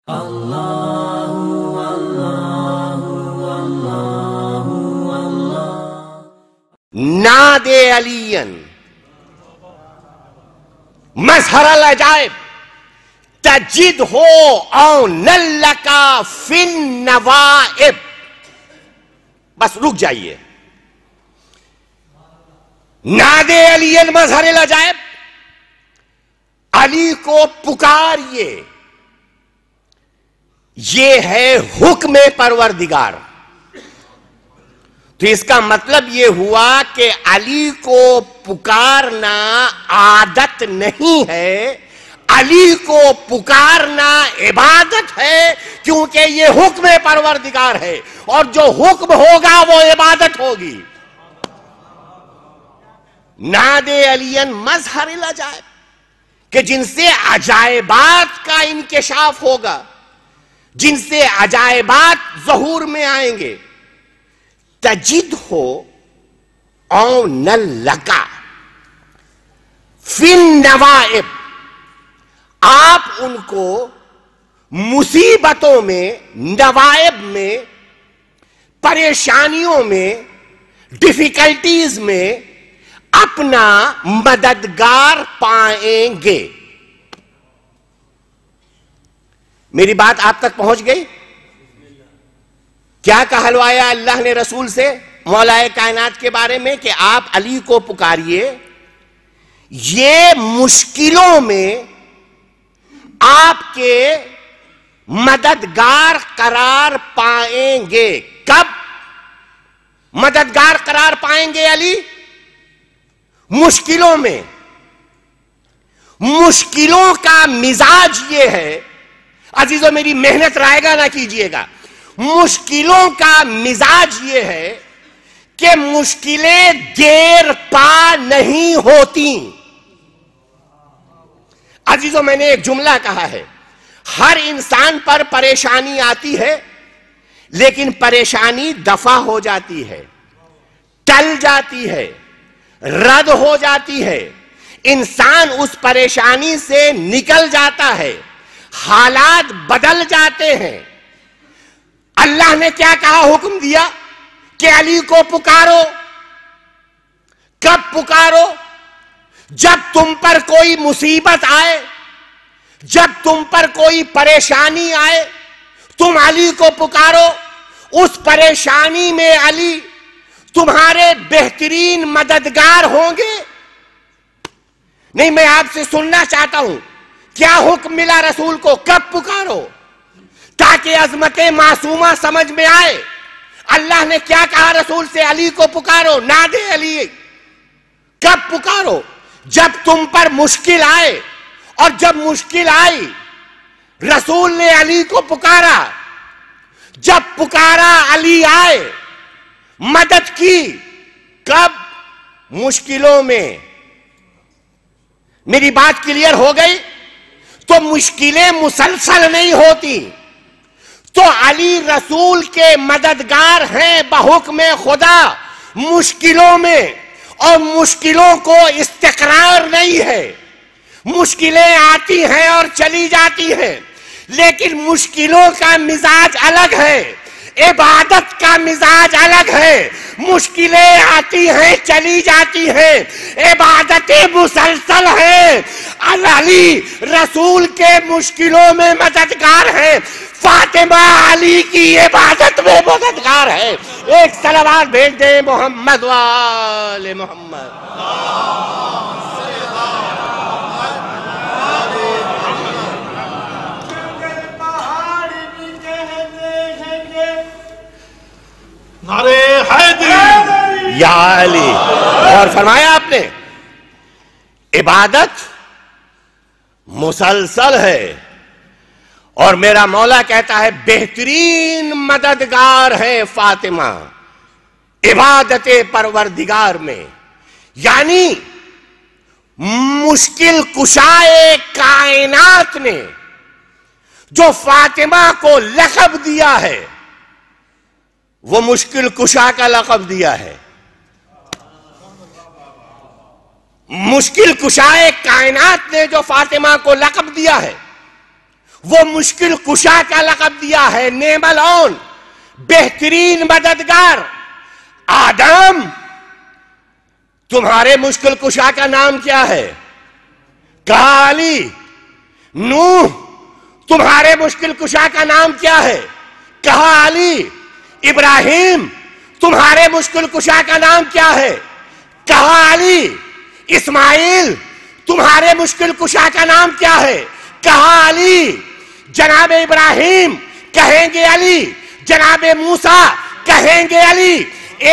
نادے علین مظہر العجائب تجد ہو عون لکا فی النوائب. بس رک جائیے. نادے علین مظہر العجائب، علی کو پکاریے، یہ ہے حکم پروردگار. تو اس کا مطلب یہ ہوا کہ علی کو پکارنا عادت نہیں ہے، علی کو پکارنا عبادت ہے، کیونکہ یہ حکم پروردگار ہے، اور جو حکم ہوگا وہ عبادت ہوگی. نادے علین مظہر العجائب، کہ جن سے عجائبات کا انکشاف ہوگا، جن سے عجائبات ظہور میں آئیں گے. تجد ہو عون لکا فی النوائب، آپ ان کو مصیبتوں میں، نوائب میں، پریشانیوں میں، ڈیفیکلٹیز میں اپنا مددگار پائیں گے. میری بات آپ تک پہنچ گئی؟ کیا کہلوایا اللہ نے رسول سے مولا کائنات کے بارے میں کہ آپ علی کو پکاریے، یہ مشکلوں میں آپ کے مددگار قرار پائیں گے. کب مددگار قرار پائیں گے علی؟ مشکلوں میں. مشکلوں کا مزاج یہ ہے، عزیزو میری محنت رائے گا نہ کیجئے گا، مشکلوں کا مزاج یہ ہے کہ مشکلیں دیر پا نہیں ہوتی. عزیزو میں نے ایک جملہ کہا ہے، ہر انسان پر پریشانی آتی ہے، لیکن پریشانی دفع ہو جاتی ہے، ٹل جاتی ہے، رد ہو جاتی ہے، انسان اس پریشانی سے نکل جاتا ہے، حالات بدل جاتے ہیں. اللہ نے کیا کہا، حکم دیا کہ علی کو پکارو. کب پکارو؟ جب تم پر کوئی مصیبت آئے، جب تم پر کوئی پریشانی آئے، تم علی کو پکارو. اس پریشانی میں علی تمہارے بہترین مددگار ہوں گے. نہیں، میں آپ سے سننا چاہتا ہوں، کیا حکم ملا رسول کو؟ کب پکارو، تاکہ عظمت معصومہ سمجھ میں آئے. اللہ نے کیا کہا رسول سے؟ علی کو پکارو. نادے علی. کب پکارو؟ جب تم پر مشکل آئے. اور جب مشکل آئی رسول نے علی کو پکارا. جب پکارا علی آئے، مدد کی. کب؟ مشکلوں میں. میری بات کلیئر ہو گئی؟ تو مشکلیں مسلسل نہیں ہوتی. تو علی رسول کے مددگار ہیں بحکم خدا مشکلوں میں، اور مشکلوں کو استقرار نہیں ہے. مشکلیں آتی ہیں اور چلی جاتی ہیں، لیکن مشکلوں کا مزاج الگ ہے، عبادت کا مزاج الگ ہے. مشکلیں آتی ہیں چلی جاتی ہیں، عبادتیں مسلسل ہیں. علی رسول کے مشکلوں میں مددگار ہیں، فاطمہ علی کی عبادت میں مددگار ہے. ایک صلوات بھیج دیں محمد وآل محمد. نعرے حیدری یا علی. اور فرمایا آپ نے عبادت مسلسل ہے، اور میرا مولا کہتا ہے بہترین مددگار ہے فاطمہ عبادت پروردگار میں. یعنی مشکل کشائے کائنات نے جو فاطمہ کو لقب دیا ہے، وہ مشکل کشا کا لقب دیا ہے. مشکل کشائے کائنات نے جو فاطمہ کو لقب دیا ہے، وہ مشکل کشا کا لقب دیا ہے، نعم العون، بہترین مددگار۔ آدم تمہارے مشکل کشا کا نام کیا ہے؟ کہا علی۔ نوح تمہارے مشکل کشا کا نام کیا ہے؟ کہا علی۔ ابراہیم تمہارے مشکل کشا کا نام کیا ہے؟ کہا علی۔ اسماعیل تمہارے مشکل کشا کا نام کیا ہے؟ کہا علی۔ جناب ابراہیم کہیں گے علی، جناب موسیٰ کہیں گے علی۔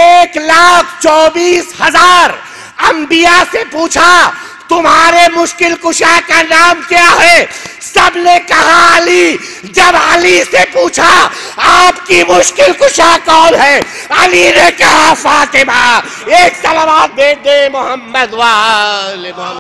1,24,000 انبیاء سے پوچھا تمہارے مشکل کشا کا نام کیا ہے؟ سب نے کہا علی۔ جب علی سے پوچھا آپ کی مشکل کشا کون ہے؟ علی نے کہا فاطمہ۔ ایک صلوات دے دے محمد وآل محمد۔